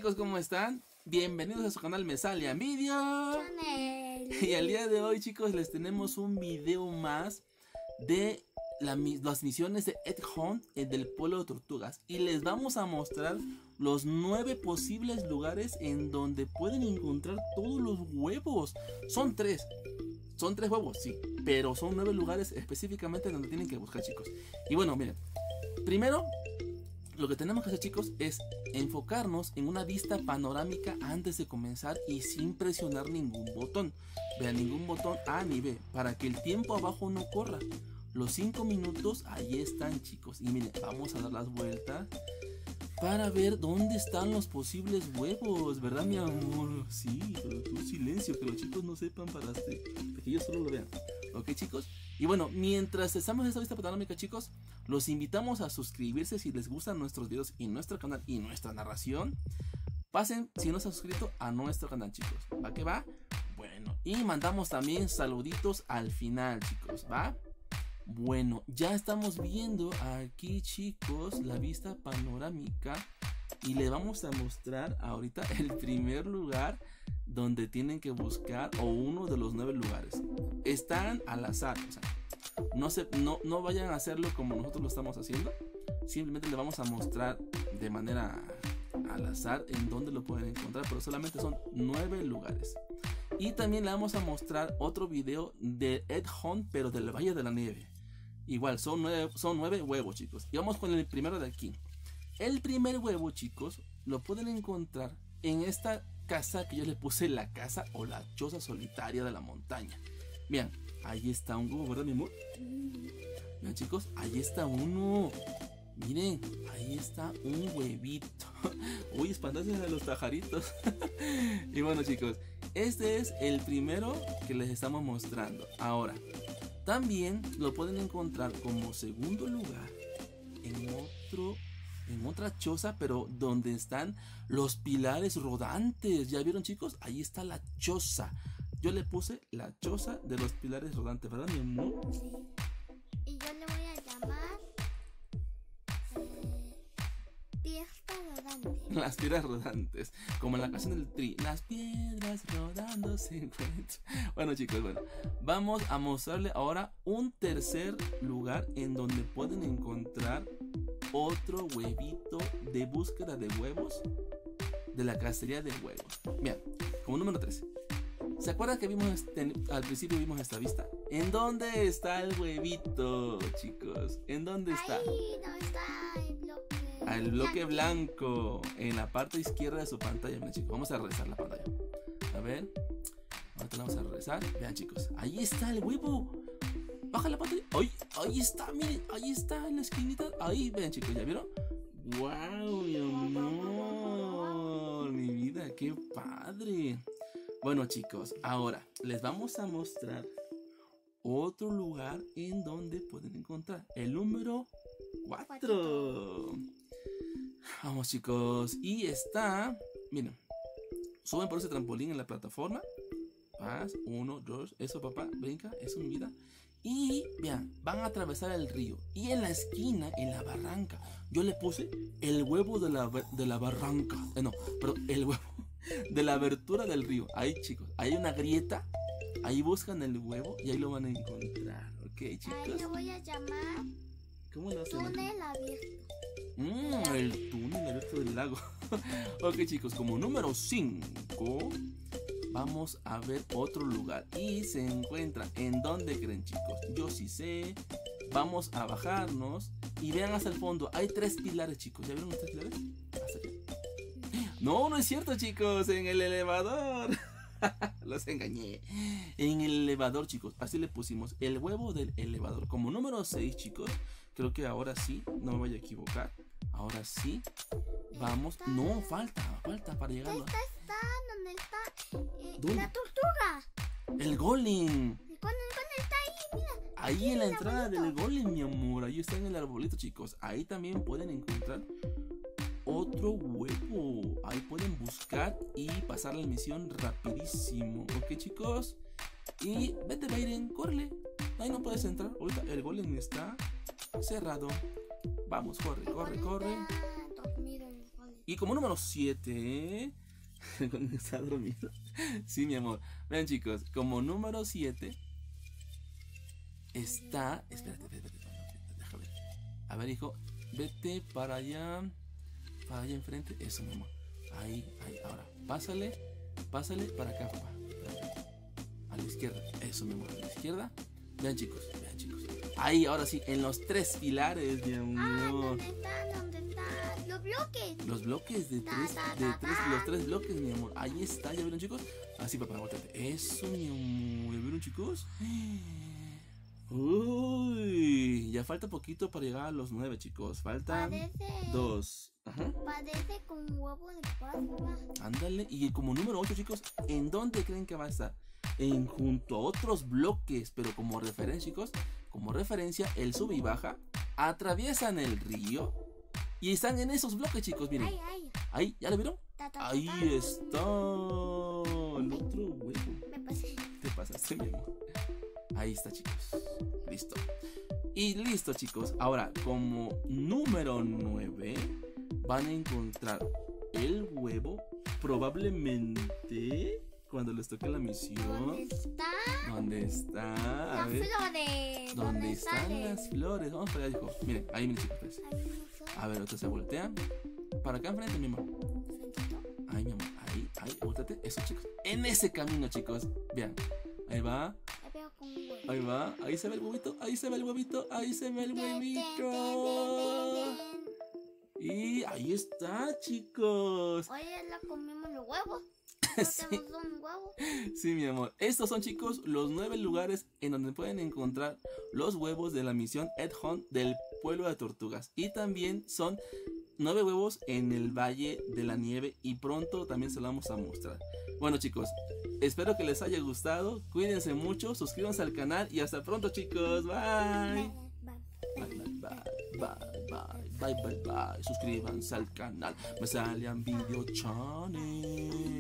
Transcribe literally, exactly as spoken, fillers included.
chicos, ¿cómo están? Bienvenidos a su canal Me Sale a Video. Y al día de hoy, chicos, les tenemos un video más de la, las misiones de Egg Hunt del pueblo de tortugas. Y les vamos a mostrar los nueve posibles lugares en donde pueden encontrar todos los huevos. Son tres. Son tres huevos, sí. Pero son nueve lugares específicamente donde tienen que buscar, chicos. Y bueno, miren. Primero, lo que tenemos que hacer, chicos, es enfocarnos en una vista panorámica antes de comenzar y sin presionar ningún botón. Vean, ningún botón A ni B, para que el tiempo abajo no corra. Los cinco minutos ahí están, chicos. Y miren, vamos a dar las vueltas para ver dónde están los posibles huevos, ¿verdad, mi amor? Sí, pero tú silencio, que los chicos no sepan para que ellos solo lo vean. ¿Ok, chicos? Y bueno, mientras estamos en esta vista panorámica, chicos, los invitamos a suscribirse si les gustan nuestros videos y nuestro canal y nuestra narración. Pasen, si no se han suscrito, a nuestro canal, chicos. ¿Va que va? Bueno, y mandamos también saluditos al final, chicos, ¿va? Bueno, ya estamos viendo aquí, chicos, la vista panorámica. Y le vamos a mostrar ahorita el primer lugar donde tienen que buscar, o uno de los nueve lugares. Están al azar, o sea, no, se, no, no vayan a hacerlo como nosotros lo estamos haciendo. Simplemente le vamos a mostrar de manera al azar en dónde lo pueden encontrar, pero solamente son nueve lugares. Y también le vamos a mostrar otro video de Egg Hunt, pero del Valle de la Nieve. Igual, son nueve, son nueve huevos, chicos. Y vamos con el primero de aquí. El primer huevo, chicos, lo pueden encontrar en esta casa que yo le puse la casa o la choza solitaria de la montaña. Vean, ahí está un huevo, ¿verdad, mi amor? Vean, chicos, ahí está uno. Miren, ahí está un huevito. Uy, espantarse de los pajaritos. Y bueno, chicos, este es el primero que les estamos mostrando. Ahora, también lo pueden encontrar como segundo lugar en otro... en otra choza, pero donde están los pilares rodantes. ¿Ya vieron, chicos? Ahí está la choza. Yo le puse la choza de los pilares rodantes, ¿verdad, mi amor? Sí. Y yo le voy a llamar eh, piedras rodantes. Las piedras rodantes, como en la canción del Tri. Las piedras rodando se encuentran. Bueno, chicos, bueno, vamos a mostrarle ahora un tercer lugar en donde pueden encontrar otro huevito de búsqueda de huevos de la cacería de huevos. Bien, como número trece. ¿Se acuerdan que vimos este, al principio vimos esta vista? ¿En dónde está el huevito, chicos? ¿En dónde está? Ahí no está el bloque. Ah, el bloque blanco, en la parte izquierda de su pantalla. Miren, chicos, vamos a regresar la pantalla. A ver, ahora vamos a regresar. Vean, chicos, ahí está el huevo. Baja la pantalla. ¡Ay! Ahí está, miren. Ahí está en la esquinita. Ahí, ven, chicos, ¿ya vieron? ¡Wow, mi amor! Mi vida, qué padre. Bueno, chicos, ahora les vamos a mostrar otro lugar en donde pueden encontrar el número cuatro. Vamos, chicos. Y está, miren, suben por ese trampolín en la plataforma. Vas, uno, dos, eso, papá, brinca, eso, mi vida. Y vean, van a atravesar el río. Y en la esquina, en la barranca, yo le puse el huevo de la, de la barranca. Eh, no, pero el huevo de la abertura del río. Ahí, chicos, hay una grieta. Ahí buscan el huevo y ahí lo van a encontrar. Ok, chicos. Ahí le voy a llamar ¿Cómo lo hacen? túnel abierto. Mmm, el túnel abierto del lago. Ok, chicos, como número cinco, vamos a ver otro lugar. Y se encuentra, ¿en dónde creen, chicos? Yo sí sé. Vamos a bajarnos y vean hasta el fondo. Hay tres pilares, chicos. ¿Ya vieron los tres pilares? Hasta aquí. No, no es cierto, chicos. En el elevador. Los engañé. En el elevador, chicos. Así le pusimos el huevo del elevador. Como número seis, chicos. Creo que ahora sí. No me voy a equivocar. Ahora sí. Vamos. No, falta. Falta para llegar. Esta está donde está eh, ¿Dónde? la tortuga. El golem. Con el, con está ahí, mira. Ahí en la entrada del golem, mi amor. Ahí está en el arbolito, chicos. Ahí también pueden encontrar otro huevo. Ahí pueden buscar y pasar la misión rapidísimo. Ok, chicos. Y vete, Byron, córrele. Ahí no puedes entrar. Ahorita el golem está cerrado. Vamos, corre, corre, corre. Está dormido el golem. Y como número siete... ¿Está dormido? Sí, mi amor. Vean, chicos, como número siete está... Espérate, espérate, espérate, déjame ver. A ver, hijo, vete para allá. Para allá enfrente. Eso, mi amor. Ahí, ahí, ahora. Pásale, pásale para acá, papá. Para acá. A la izquierda. Eso, mi amor, a la izquierda. Vean, chicos, vean, chicos. Ahí, ahora sí, en los tres pilares, mi amor. Ah, ¿dónde están? ¿Dónde están? Los bloques. Los bloques de tres, de tres, los tres bloques, mi amor. Ahí está, ¿ya vieron, chicos? Así, papá, volteate. Eso, mi amor. ¿Ya vieron, chicos? Uy, ya falta poquito para llegar a los nueve, chicos. Faltan Parece, dos. Ajá. parece con huevo de Pascua. Ándale. Y como número ocho, chicos, ¿en dónde creen que va a estar? En junto a otros bloques, pero como referencia, chicos, como referencia, el sube y baja, atraviesan el río y están en esos bloques, chicos, miren. Ay, ay. Ahí, ¿ya lo vieron? Ta, ta, ta, Ahí ta. está el otro huevo. Me pasé. Te pasaste, mi amor. Ahí está, chicos. Listo. Y listo, chicos. Ahora, como número nueve, van a encontrar el huevo probablemente cuando les toque la misión. ¿Dónde está? ¿Dónde está? A Las ver. flores. ¿Dónde están salen? las flores? Vamos para allá, hijo. Miren, ahí, miren, chicos. Pues. Ahí no son. A ver, otra se voltea. Para acá enfrente, mi amor. Frentito. Ahí, mi amor. Ahí, ahí, volteate. Eso, chicos. En ese camino, chicos. Vean. Ahí va. La veo con un huevo. Ahí va. Ahí se ve el huevito. Ahí se ve el huevito. Ahí se ve el Bien, bien, bien, huevito. bien, bien. Y ahí está, chicos. Oye, la comimos los huevos. Sí. No tenemos un huevo. Sí, mi amor. Estos son, chicos, los nueve lugares en donde pueden encontrar los huevos de la misión Ed Hunt del pueblo de tortugas. Y también son nueve huevos en el Valle de la Nieve. Y pronto también se lo vamos a mostrar. Bueno, chicos, espero que les haya gustado. Cuídense mucho, suscríbanse al canal y hasta pronto, chicos. Bye. Bye, bye, bye, bye, bye, bye, bye, bye. Suscríbanse al canal. Me sale en Video Channel.